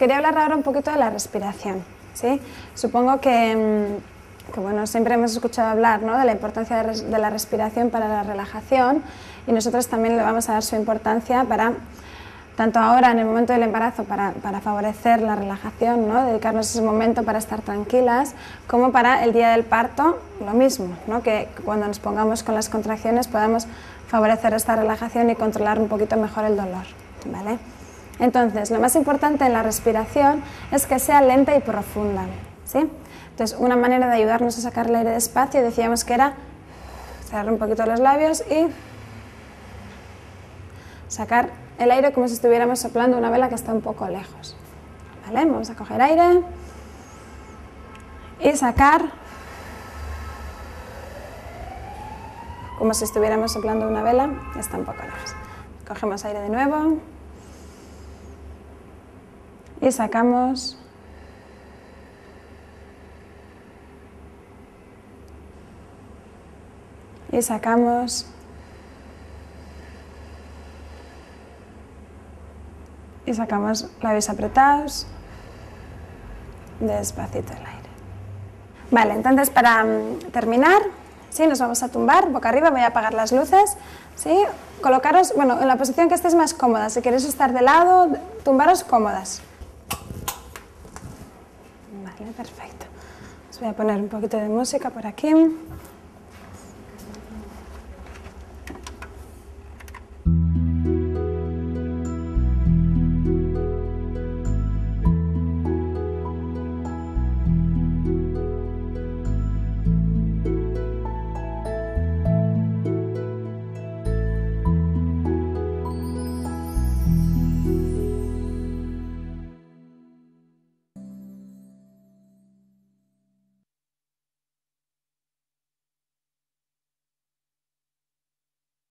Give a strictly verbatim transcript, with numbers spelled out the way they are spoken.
quería hablar ahora un poquito de la respiración, ¿sí? Supongo que, que bueno, siempre hemos escuchado hablar, ¿no?, de la importancia de, res, de la respiración para la relajación, y nosotros también le vamos a dar su importancia para, tanto ahora en el momento del embarazo, para, para favorecer la relajación, ¿no?, dedicarnos ese momento para estar tranquilas, como para el día del parto, lo mismo, ¿no?, que cuando nos pongamos con las contracciones podamos favorecer esta relajación y controlar un poquito mejor el dolor, ¿vale? Entonces, lo más importante en la respiración es que sea lenta y profunda, ¿sí? Entonces, una manera de ayudarnos a sacar el aire despacio, decíamos que era cerrar un poquito los labios y sacar el aire como si estuviéramos soplando una vela que está un poco lejos, ¿vale? Vamos a coger aire y sacar como si estuviéramos soplando una vela que está un poco lejos. Cogemos aire de nuevo y sacamos y sacamos y sacamos labios apretados, despacito el aire. Vale, entonces para um, terminar, ¿sí?, nos vamos a tumbar boca arriba, voy a apagar las luces, ¿sí? Colocaros, bueno, en la posición que estéis más cómoda, si queréis estar de lado, tumbaros cómodas. Vale, perfecto. Os voy a poner un poquito de música por aquí.